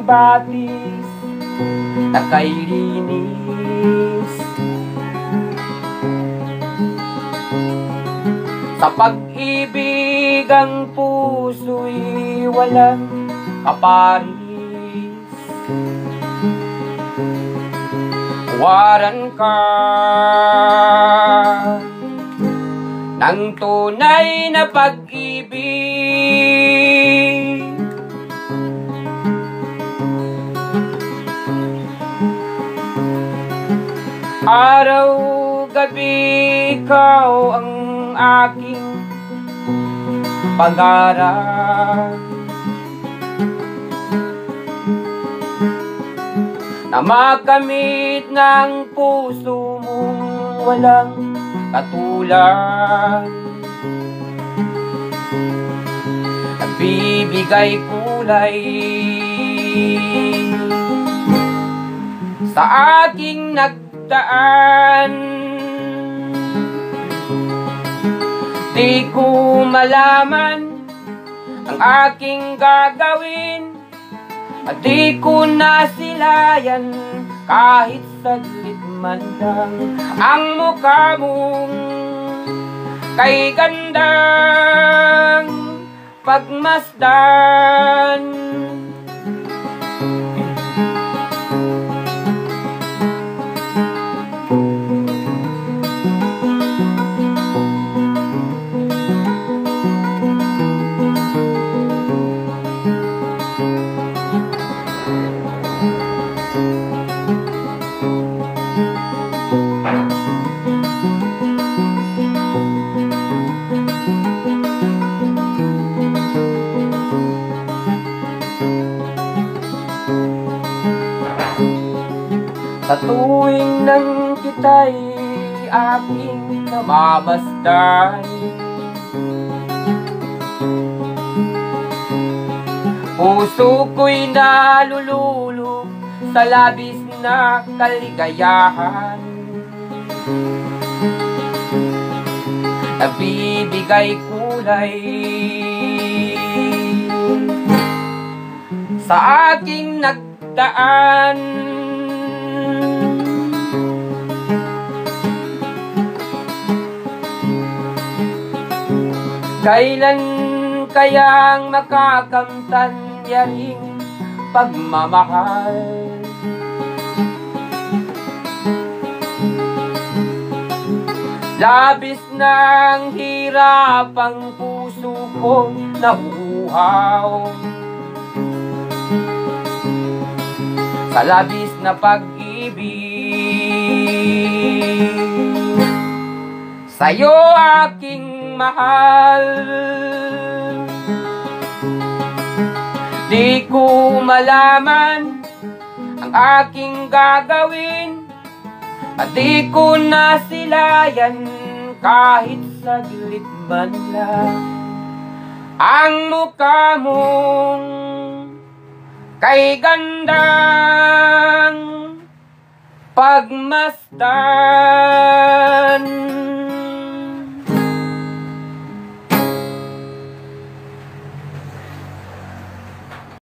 batis na kay linis. Sa pag-ibig ang puso'y walang kaparis. Waran ka ng tunay na pag-ibig. Araw-gabi ikaw ang aking pangarap, na makamit ng puso mong walang katulad. Nagbibigay kulay sa aking nagdaan. Di ko malaman ang aking gagawin, at di ko nasilayan kahit saglit man lang ang mukha mong kay gandang pagmasdan. Sa tuwing nang kita'y aking namamasdan, puso ko'y nalululog sa labis na kaligayahan. Nagbibigay kulay sa aking nagdaan. Kailan kayang makakamtan yaring pagmamahal? Labis ng hirap ang puso kong nauuhaw sa labis na pag-ibig. Sa'yo aking mahal, di ko malaman ang aking gagawin, at di ko nasilayan kahit saglit man lang ang mukha mong kay gandang pagmasdan.